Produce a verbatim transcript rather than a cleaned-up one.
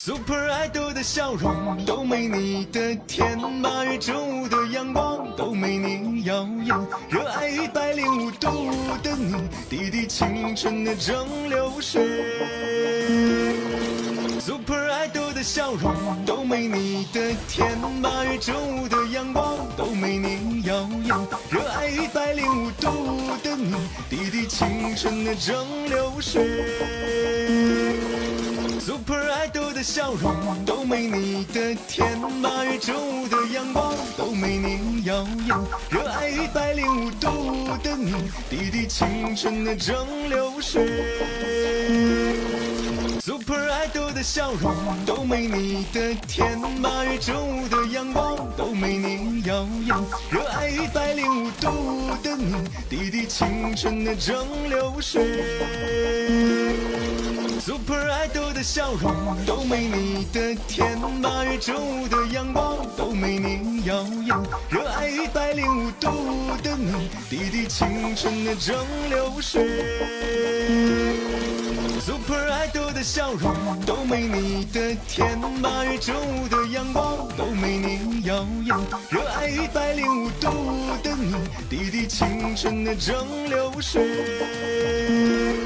Super Idol 的笑容都没你的甜，八月正午的阳光都没你耀眼，热爱一百零五度的你，滴滴青春的蒸馏水。Super Idol 的笑容都没你的甜，八月正午的阳光都没你耀眼，热爱一百零五度的你，滴滴青春的蒸馏水。Super Idol 的笑容都没你的甜，八月正午的阳光都没你耀眼，热爱一百零五度的你，滴滴青春的蒸馏水。Super Idol 的笑容都没你的甜，八月正午的阳光都没你耀眼，热爱一百零五度的你，滴滴青春的蒸馏水。Super Idol 的笑容都没你的甜，八月正午的阳光都没你耀眼，热爱一百零五度的你，滴滴青春的蒸馏水。Super Idol 的笑容都没你的甜，八月正午的阳光都没你耀眼，热爱一百零五度的你，滴滴青春的蒸馏水。